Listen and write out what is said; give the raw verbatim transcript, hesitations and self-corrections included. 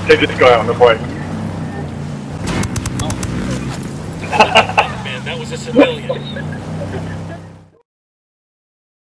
Take this guy on the bike. Oh. Man, that was a civilian.